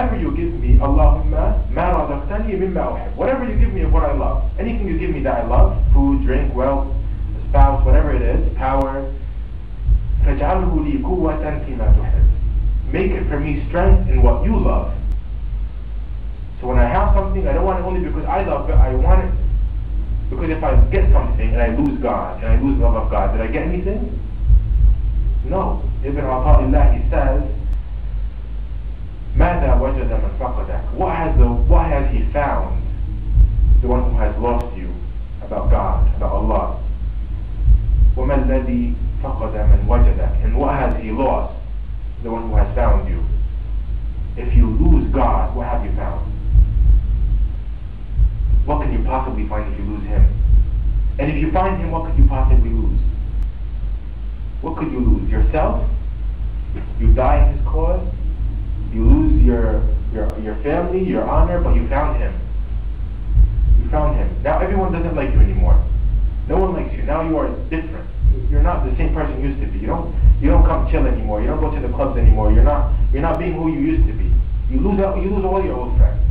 whatever you give me, Allahumma ma razaqtani mimma uhib. Whatever you give me of what I love. Anything you give me that I love, food, drink, wealth, spouse, whatever it is, power, فَاجْعَلْهُ لِي قُوَّةً فِي مَا تُحِبُّ. Make it for me strength in what you love. So when I have something, I don't want it only because I love it, I want it because if I get something and I lose God, and I lose the love of God, did I get anything? No. Ibn Ata'illah, he says, ماذا وجد من فقدك? What has he found? The one who has lost you about God, about Allah. وَمَا الَّذِي فَقَدَ مَنْ وَجَدَكَ? And what has he lost? The one who has found you. If you lose God, what have you found? What can you possibly find if you lose Him? And if you find Him, what could you possibly lose? What could you lose? Yourself? You die in His cause? You lose your family, your honor, but you found Him. You found Him. Now everyone doesn't like you anymore. No one likes you. Now you are different. You're not the same person you used to be. You don't come chill anymore. You don't go to the clubs anymore. You're not being who you used to be. You lose all your old friends.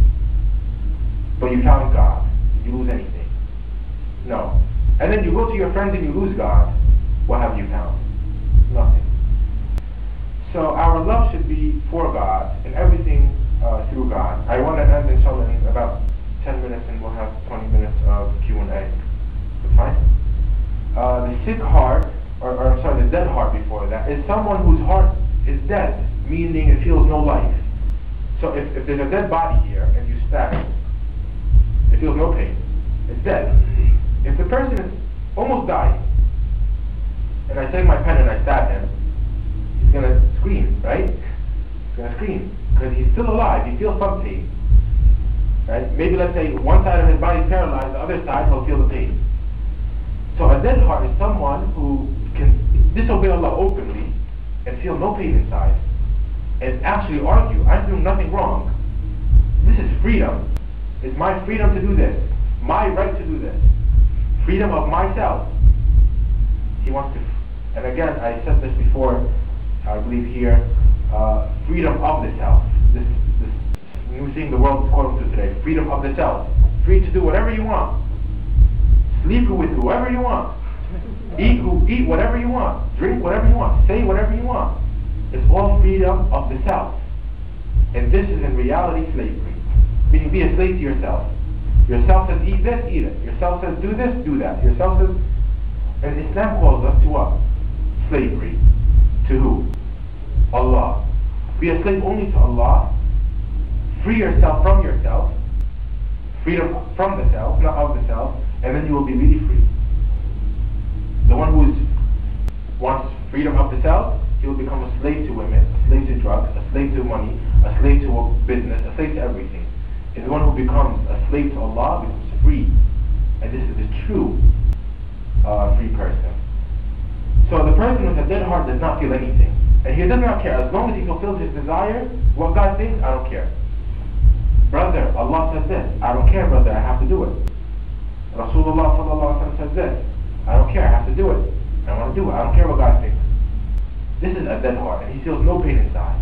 But you found God. Did you lose anything? No. And then you go to your friends and you lose God. What have you found? Nothing. So our love should be for God and everything through God. I want to end inshallah in about 10 minutes and we'll have 20 minutes of Q&A. That's fine? The sick heart, the dead heart before that, is someone whose heart is dead, meaning it feels no life. So if there's a dead body here and you stab it, it feels no pain. It's dead. If the person is almost dying, and I take my pen and I stab him, he's going to scream, right? He's going to scream, because he's still alive, he feels some pain. Right? Maybe let's say one side of his body is paralyzed, the other side he'll feel the pain. So a dead heart is someone who can disobey Allah openly and feel no pain inside, and actually argue, I'm doing nothing wrong. This is freedom. It's my freedom to do this. My right to do this. Freedom of myself. He wants to, and again, I said this before, I believe here, freedom of the self. This new thing the world is calling to today. Freedom of the self. Free to do whatever you want. Sleep with whoever you want. Eat whatever you want. Drink whatever you want. Say whatever you want. It's all freedom of the self. And this is in reality slavery. Meaning be a slave to yourself. Yourself says eat this, eat it. Yourself says do this, do that. Yourself says, and Islam calls us to what? Slavery. To who? Allah. Be a slave only to Allah. Free yourself from yourself. Freedom from the self, not of the self, and then you will be really free. The one who wants freedom of the self, he will become a slave to women, a slave to drugs, a slave to money, a slave to business, a slave to everything. And the one who becomes a slave to Allah becomes free. And this is the true free person. So the person with a dead heart does not feel anything. And he does not care. As long as he fulfills his desire, what God thinks, I don't care. Brother, Allah says this. I don't care, brother, I have to do it. Rasulullah sallallahu alaihi wasallam says this. I don't care, I have to do it. I want to do it. I don't care what God thinks. This is a dead heart, and he feels no pain inside.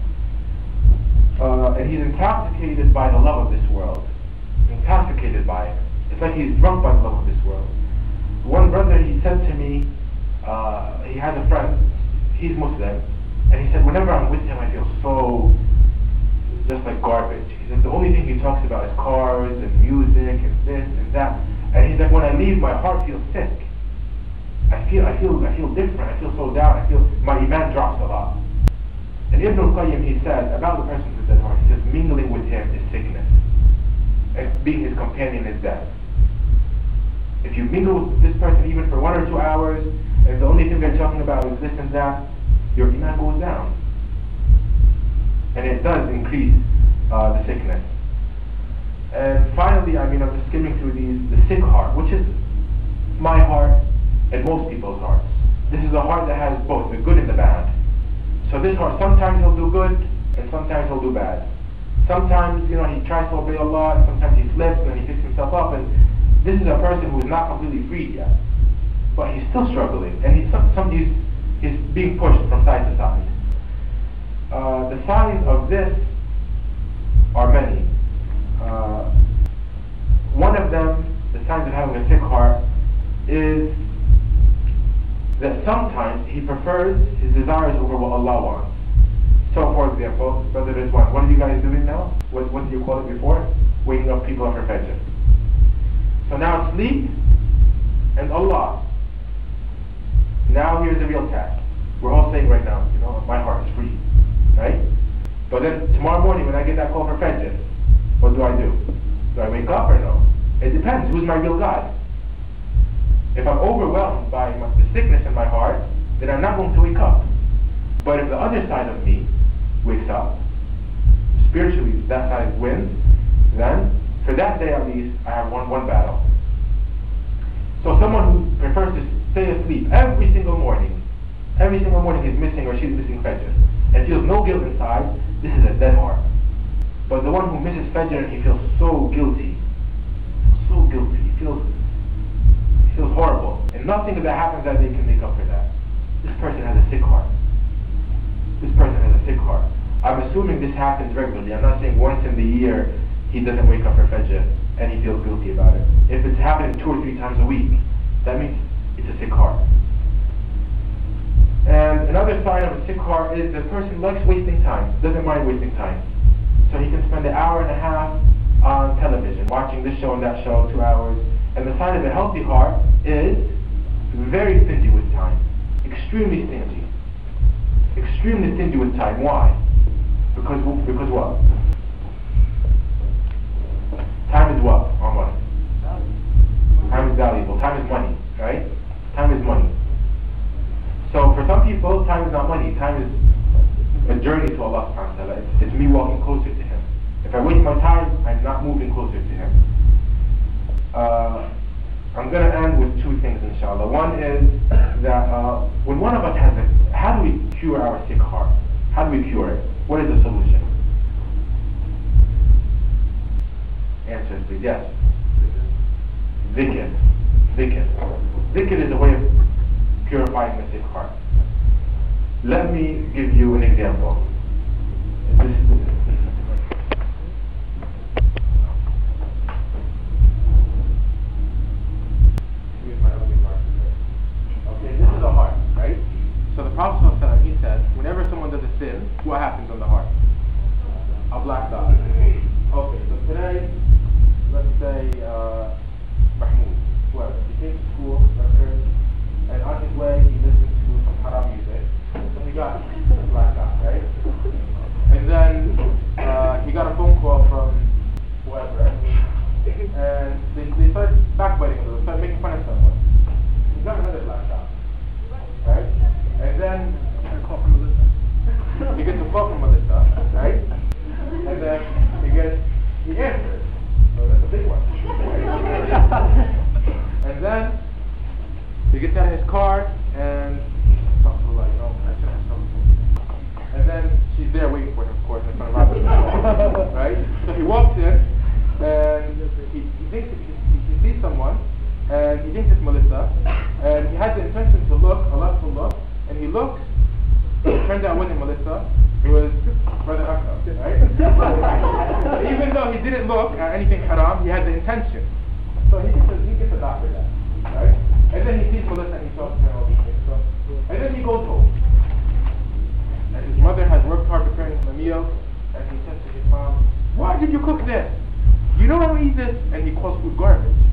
And he's intoxicated by the love of this world. Intoxicated by it. It's like he's drunk by the love of this world. One brother, he said to me, he has a friend, he's Muslim, and he said, whenever I'm with him, I feel so just like garbage. He said, the only thing he talks about is cars and music and this and that. And he's like, when I leave, my heart feels sick. I feel different. I feel so down. I feel my iman drops a lot. And Ibn al-Qayyim, he said about the person with dead heart, he says, mingling with him is sickness, and being his companion is death. If you mingle with this person even for 1 or 2 hours, and the only thing they're talking about is this and that, your iman goes down. And it does increase the sickness. And finally, I'm just skimming through these, the sick heart, which is my heart and most people's hearts. This is a heart that has both the good and the bad. So this heart, sometimes he'll do good, and sometimes he'll do bad. Sometimes, he tries to obey Allah, and sometimes he slips, and then he picks himself up, and this is a person who is not completely freed yet. But he's still struggling, and he's being pushed from side to side. The signs of this is that sometimes he prefers his desires over what Allah wants. So, for example, Brother Rizwan, what are you guys doing now? What did you call it before? Waking up people after Fajr. So now it's sleep and Allah. Now here's the real task. We're all saying right now, my heart is free, right? But then tomorrow morning when I get that call for Fajr, what do? Do I wake up or no? It depends. Who's my real God? If I'm overwhelmed by the sickness in my heart, then I'm not going to wake up. But if the other side of me wakes up, spiritually that side wins, then for that day at least I have won one battle. So someone who prefers to stay asleep every single morning he's missing or she's missing Fajr, and feels no guilt inside, this is a dead heart. But the one who misses Fajr and he feels so guilty, he feels horrible, and nothing that happens that day can make up for that. This person has a sick heart. I'm assuming this happens regularly. I'm not saying once in the year he doesn't wake up for Fajr and he feels guilty about it. If it's happening 2 or 3 times a week, that means it's a sick heart. And another sign of a sick heart is the person likes wasting time, doesn't mind wasting time. So he can spend an hour and a half on television, watching this show and that show, 2 hours. And the sign of a healthy heart is very stingy with time. Extremely stingy. Extremely stingy with time. Why? Because what? Time is what? Time is valuable. Time is money, right? Time is money. So for some people, time is not money. Time is a journey to Allah subhanahu wa ta'ala. It's me walking closer to Him. If I waste my time, I'm not moving closer to Him. I'm going to end with 2 things, inshallah. One is that when one of us has how do we cure our sick heart? How do we cure it? What is the solution? Answers, please. Yes. Zikr. Zikr is a way of purifying the sick heart. Let me give you an example. This is a heart, right? So the Prophet ﷺ, he said, whenever someone does a sin, what happens on the heart? A black dot. Okay, so today, let's say Mahmoud, whoever, he came to school, and on his way he listened to some haram music, so he got a black dot, right? And then he got a phone call from whoever, and they started backbiting him, they started making fun of someone. He got another black dot, right? And then he gets a call from Melissa, right? And then he answers. So that's a big one. And then he gets out of his car and he talks to her, I should have something. And then she's there waiting for him, of course, in front of Robert. Right? So he walks in and he thinks he sees someone and he thinks it's Melissa, and he has the intention to look, a lustful look, and he looks. It turns out it wasn't Melissa, it was Brother Akram, right? Even though he didn't look at anything haram, he had the intention. So he gets a dot for that, right? And then he sees Melissa and he talks to her all these things. So, and then he goes home. And his mother has worked hard preparing him a meal, and he says to his mom, "Why did you cook this? You know I don't eat this." And he calls food garbage.